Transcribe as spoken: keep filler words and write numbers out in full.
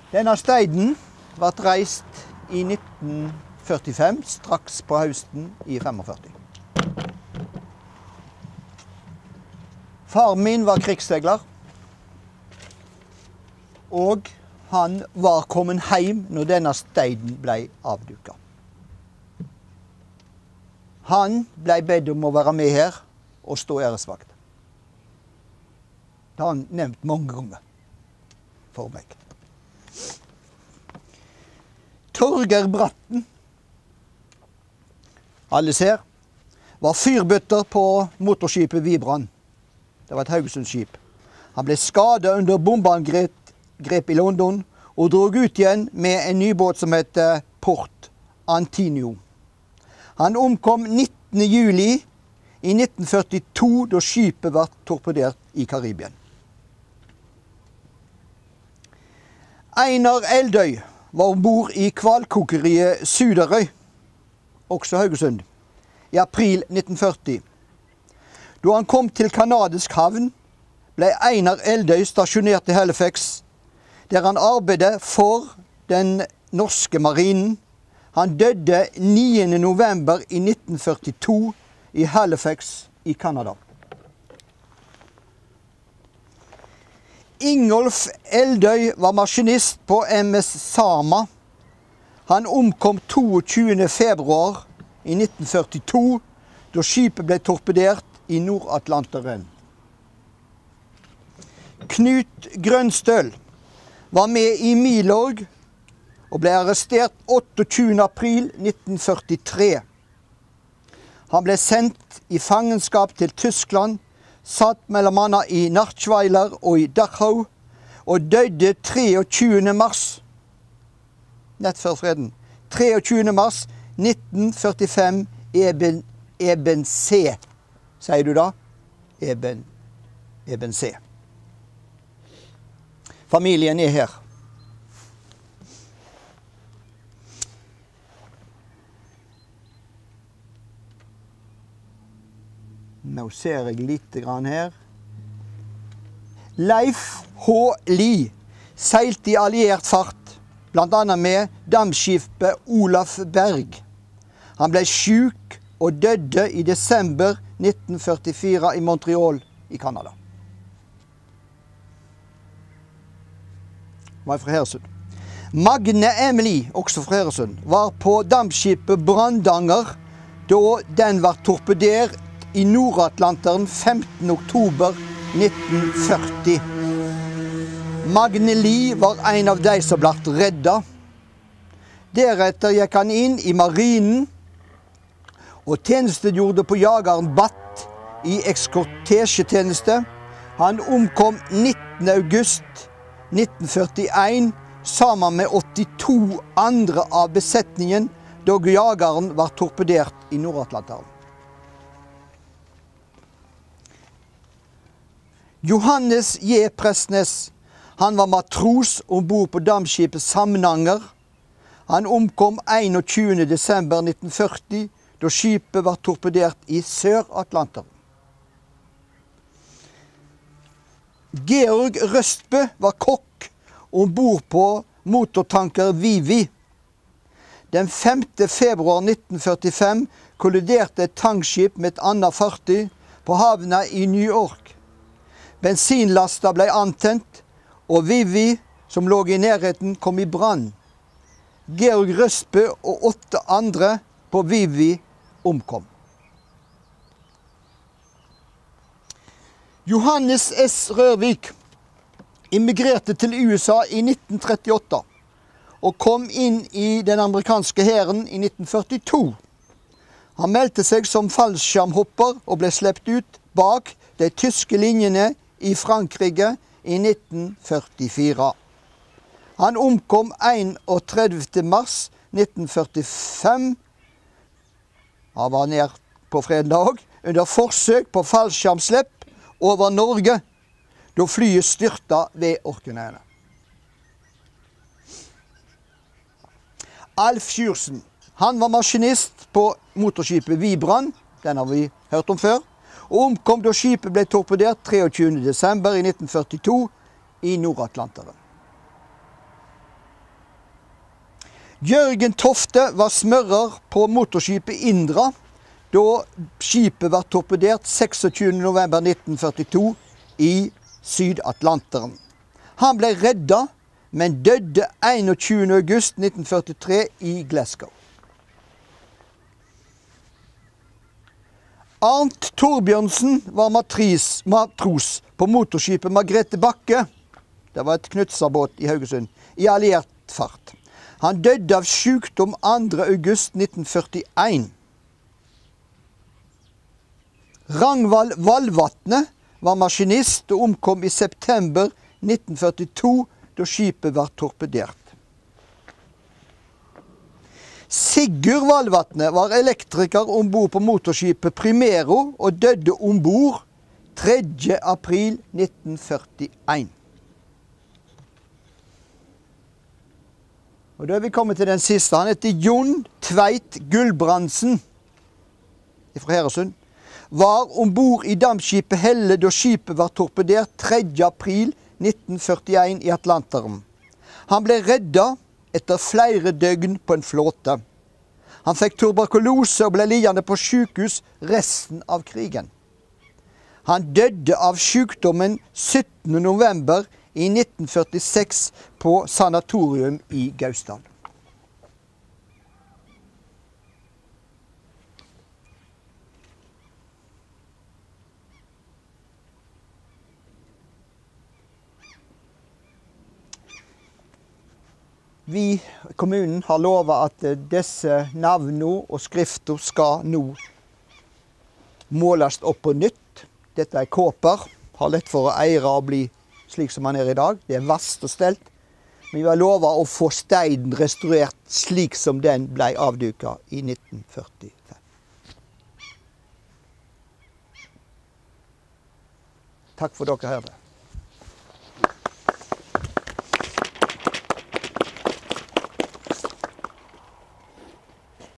Denne steinen ble reist i nitten førtifem, straks på høsten i femogførti. Faren min var krigssegler, og han var kommet hjem når denne steinen ble avduket. Han ble bedt om å være med her og stå æresvakt. Det har han nevnt mange ganger for meg. Torger Bratten, alle ser, var fyrbøtter på motorskipet Vibran. Det var et Haugesundskip. Han ble skadet under bombeangrep i London og drog ut igjen med en ny båt som heter Port Antinio. Han omkom nittende juli i nitten førtito, da skipet ble torpedert i Karibien. Einar Eldøy var ombord i kvalkokeriet Suderøy, også Haugesund, i april nitten førti. Da han kom til kanadisk havn, ble Einar Eldøy stasjonert i Halifax, der han arbeidet for den norske marinen. Han døde niende november i nitten førtito i Halifax i Canada. Ingolf Eldøy var maskinist på M S Sama. Han omkom toogtjuende februar i nitten førtito, da skipet ble torpedert i Nord-Atlanteren. Knut Grønstøl var med i Milorg og ble arrestert otteogtjuende april nitten førtitre. Han ble sendt i fangenskap til Tyskland, satt mellom annet i Nachtweiler og i Dachau, og døde treogtjuende mars, nett før freden, treogtjuende mars nitten førtifem, Eben, Eben C. Sier du da? Eben, Eben C. Familien er her. Nå ser jeg lite grann her. Leif H. Lie seilte i alliert fart, blant annet med dampskipet Olaf Berg. Han ble syk og døde i desember nitten førtifire i Montreal i Canada. Var fra Heresund. Magne Emily, også fra Heresund, var på dampskipet Brandanger da den var torpedert i Nord-Atlanteren femtende oktober nitten førti. Magne Lie var en av de som ble redda. Deretter gikk han inn i marinen og tjenestegjorde på jageren Batt i eskortesjetjeneste. Han omkom nittende august nitten førtien sammen med åttito andre av besetningen da jageren var torpedert i Nord-Atlanteren. Johannes J. Prestnes, han var matros ombord på dampskipet Samnanger. Han omkom einogtjuende desember nitten førti, da skipet var torpedert i Sør-Atlanteren. Georg Røstbø var kokk ombord på motortanker Vivi. Den femte februar nitten førtifem kolliderte et tankskip med et annet fartøy på havna i New York. Bensinlasta ble antent, og Vivi, som lå i nærheten, kom i brann. Georg Røstbø og åtte andre på Vivi omkom. Johannes S. Rørvik immigrerte til U S A i nitten trettiåtte og kom inn i den amerikanske hæren i nitten førtito. Han meldte seg som fallskjermhopper og ble slept ut bak de tyske linjene i Frankrike i nitten førtifire. Han omkom enogtredivte mars nitten førtifem. Han var nær på fredag under forsøk på fallskjermslepp over Norge, da flyet styrta ved Orknøyene. Alf Sjursen, han var maskinist på motorskipet Vibran, den har vi hørt om før, og omkom da skipet ble torpedert treogtjuende desember i nitten førtito i Nord-Atlanteren. Jørgen Tofte var smører på motorskipet Indra, da skipet var torpedert seksogtyvende november nitten førtito i Sydatlanteren. Han ble redda, men døde enogtyvende august nitten førtitre i Glasgow. Arnt Torbjørnsen var matris, matros på motorskipet Margrethe Bakke, det var et Knutsa-båt i Haugesund, i alliert fart. Han døde av sykdom andre august nitten førtien. Rangvald Valvatne var maskinist og omkom i september nitten førtito, da skipet var torpedert. Sigurd Valvatne var elektriker ombord på motorskipet Primero og døde ombord tredje april nitten førtien. Og da er vi kommet til den siste. Han heter Jon Tveit Gulbrandsen fra Heresund. Var ombord i dampskipet Helle da skipet var torpedert tredje april nitten førtien i Atlanteren. Han ble redda etter flere døgn på en flåte. Han fikk tuberkulose og ble liggende på sykehus resten av krigen. Han døde av sykdommen syttende november i nitten førtiseks på sanatorium i Gausdal. Vi, kommunen, har lovet at disse navnene og skrifter skal nå måles opp på nytt. Dette er kåper, har lett for å eire og bli slik som han er i dag. Det er vast og stelt. Men vi har lovet å få steinen restaurert slik som den ble avduket i nitten førtifem. Takk for dere hørte.